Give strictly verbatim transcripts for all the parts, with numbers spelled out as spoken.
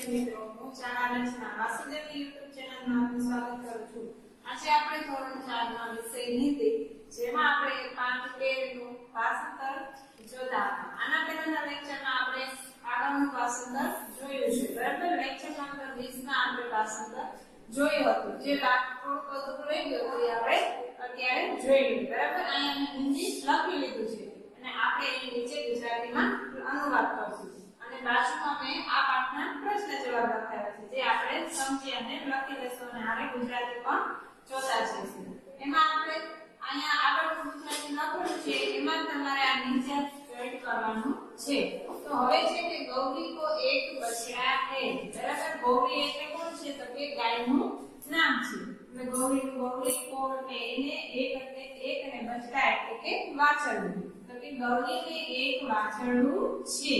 વિદ્યાર્થી મિત્રો, હું શાળા રચના વાસુદેવ યુટ્યુબ ચેનલમાં આપનું સ્વાગત કરું છું. આજે આપણે ધોરણ ચાર ના વિષય નીતિ, જેમાં આપણે પાંચ તેર નું ભાષાંતર જોતા હતા. આના પહેલાના લેક્ચરમાં આપણે આગળનું ભાષાંતર જોયું છે, બરાબર. લેક્ચર નંબર વીસ માં આપણે ભાષાંતર જોયું હતું, જે થોડુંક અધૂરું રહી ગયું હતું, એ આપણે અત્યારે જોઈ લીધું, બરાબર. અહીંયા ઇંગ્લિશ લખી લીધું છે અને આપણે એની નીચે ગુજરાતીમાં અનુવાદ કરશું. અને બાજુમાં મેં આ પાઠના પ્રશ્ન જવાબ લખાવ્યા છે, જે આપણે સમજી અને લખી લેશું અને આને ગુજરાતી પણ જોતા જઈશું. એમાં આપણે અહીંયા આગળ ગુજરાતી લખેલું છે, એમાં તમારે આ નીચે જોઈન્ટ કરવાનું છે. તો હવે છે કે ગૌરી કો એક બછડા હે, બરાબર. ગૌરી એટલે કોણ છે? તો કે ગાયનું નામ છે. એટલે ગૌરી ગૌરી કો એટલે એને એક એટલે એક અને બછડા એટલે કે વાછરડું. તો કે ગૌરીને એક વાછરડું છે.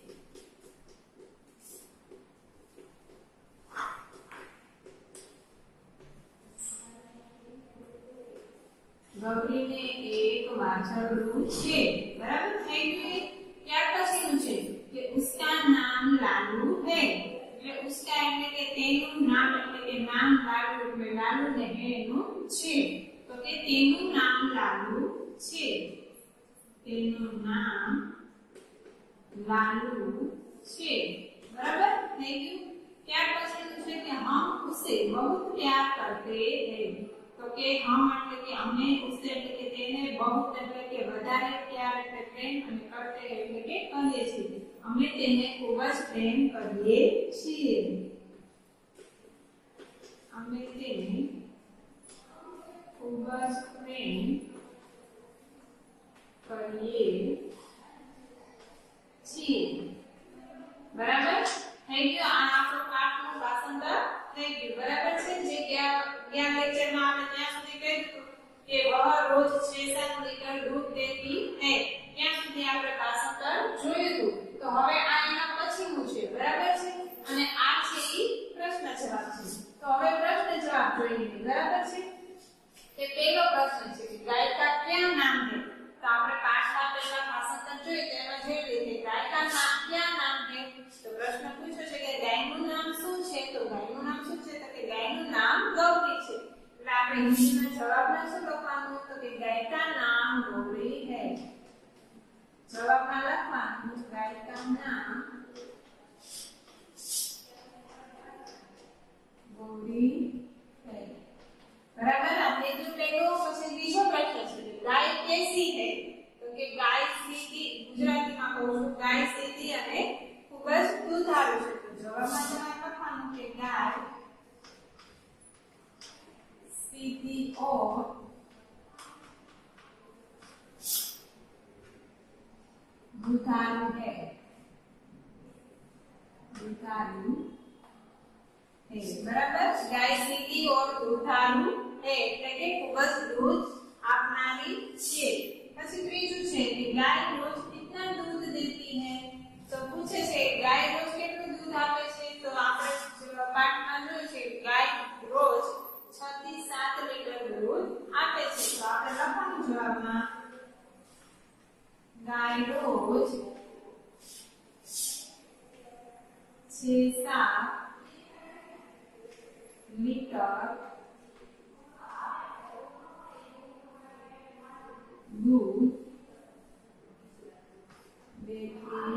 ગૌરીને એક વાછરડું છે, બરાબર. થઈ ગયું. ત્યાર પછીનું છે કે ઉસકા નામ લાલુ હે. એટલે ઉસકા એટલે કે તેનું નામ, એટલે કે નામ લાલુ, એટલે લાલુ ને હે નું છે. તો કે તેનું નામ લાલુ છે. તેનું નામ લાલુ છે, બરાબર. થઈ ગયું. ત્યાર પછીનું છે કે હમ ઉસે બહુત પ્યાર કરતે હે. તો કે હમ એટલે કે અમે, ઉસે એટલે કે તેને, બહુત એટલે કે વધારે, પ્યાર એટલે પ્રેમ અને કરતે એટલે કે કરીએ છીએ. અમે તેને ખૂબ જ પ્રેમ કરીએ છીએ. અમે તેને ખૂબ જ પ્રેમ કરીએ છીએ, બરાબર. થઈ ગયું. આ આપણો પાઠનું ભાષાંતર થઈ ગયું, બરાબર છે. જે ગયા ગયા લેક્ચરમાં આપણે ત્યાં સુધી કહ્યું કે વહ રોજ छह सात लीटर दूध देती है, ત્યાં સુધી આપણે ભાષાંતર જોયું હતું. તો હવે આ એના પછીનું છે, બરાબર છે. અને આ છે ઈ પ્રશ્ન જવાબ છે. તો હવે પ્રશ્ન જવાબ જોઈએ, બરાબર છે. કે પહેલો પ્રશ્ન છે કે ગાય કા ક્યા નામ है. તો આપણે પાછલા પહેલા ભાષાંતર જોયું તો એમાં જોઈ લીધું ગાય કા નામ ક્યા નામ है. તો પ્રશ્ન પૂછ્યો છે કે ગાયનું નામ શું છે. તો ગાયનું નામ શું છે? તો કે ગાયનું નામ ગૌરી છે. એટલે આપણે હિન્દીમાં જવાબમાં શું લખવાનું? તો કે ગાય કા નામ ગૌરી है. જવાબમાં લખવાનું ગાય કા નામ ગૌરી है, બરાબર. આપણે જો પેલો પછી બીજો પ્રશ્ન છે ગાય કેસી है. તો કે ગાય સીધી, ગુજરાતીમાં કહું છું, ગાય સીધી અને ખૂબ જ દૂધાળુ છે. તો જવાબમાં જવાબ લખવાનું કે ગાય सीधी और दुधारू है. दुधारू है, बराबर. गाय सीधी और दुधारू है એટલે કે ખૂબ જ દૂધ આપનારી છે. પછી ત્રીજું છે કે ગાય રોજ कितना दूध देती है. તો પૂછે છે ગાય રોજ કેટલું દૂધ આપે છે. તો આપણે પાઠમાં જોયું છે ગાય રોજ છ થી સાત લીટર દૂધ આપે છે. તો આપણે લખવાનું જવાબમાં ગાય રોજ छह सात लीटर दूध देती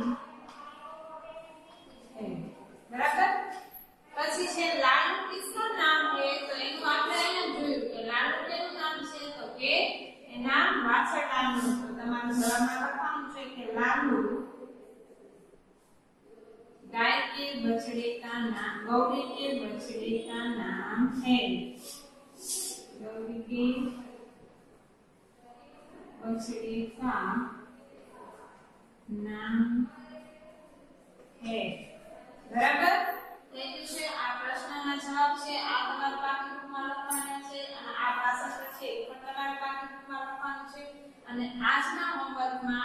है, बराबर. પછી છે લાલુ કિસકા નામ है. તો એનું આપણે અહીંયા જોયું કે લાલુ કેનું નામ છે. તો કે એના વાછરડાનું. તો તમારે જવાબમાં લખવાનું છે કે લાલુ गाय के बछड़े का नाम, गौरी के बछड़े का नाम है. गौरी के बछड़े का नाम है, बराबर. આ પ્રશ્નના જવાબ છે. આ તમારા પાઠ્યપુસ્તકમાં લખવાના છે અને આ ભાષાંતર છે એ પણ તમારા પાઠ્યપુસ્તકમાં લખવાનું છે. અને આજના હોમવર્કમાં